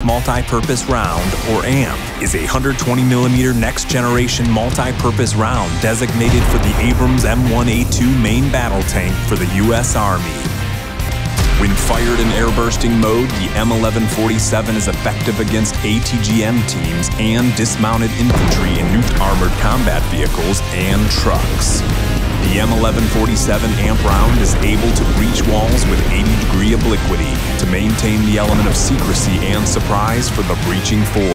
Multi-Purpose Round, or AM, is a 120mm next-generation multi-purpose round designated for the Abrams M1A2 main battle tank for the U.S. Army. When fired in airbursting mode, the M1147 is effective against ATGM teams and dismounted infantry in nuked armored combat vehicles and trucks. The M1147 amp round is able to breach walls with 80-degree obliquity to maintain the element of secrecy and surprise for the breaching force.